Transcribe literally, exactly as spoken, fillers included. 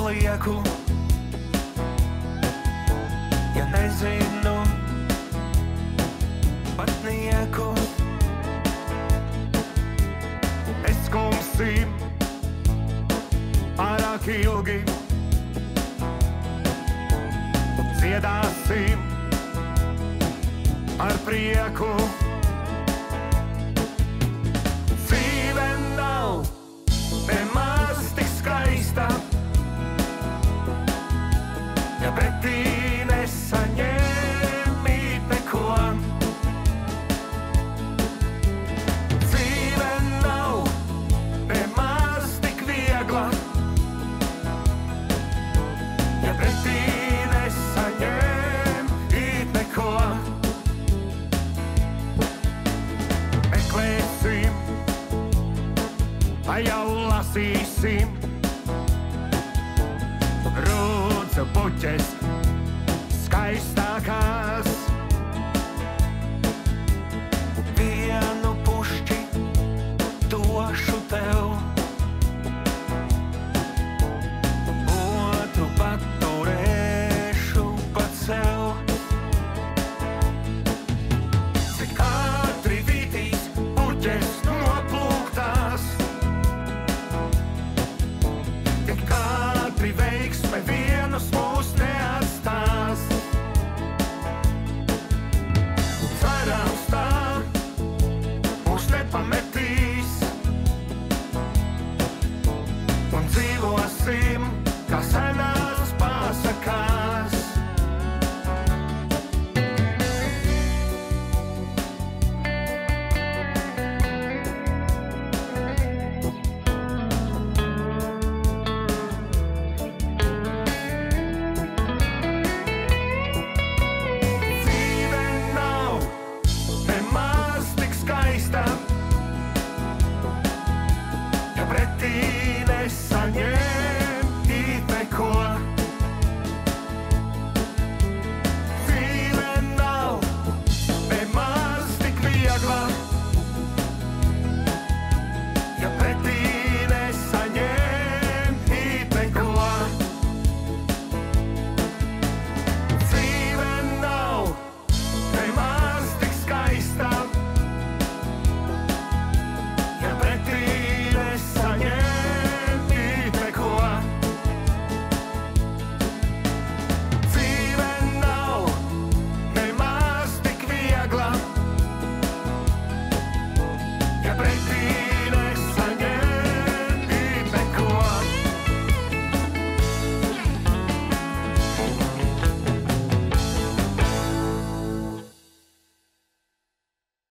palieku, ja nezinu pat nieku. Es skumsim pārāk ilgi, dziedāsim ar prieku. Dzīve nav nemaz tik skaista, ja pretī nesaņēmi neko. Dzīve nav nemaz tik viegla, ja pretī nesaņēmi neko. Meklēsim, vai jau lasīsim rudzu puķes skaistākās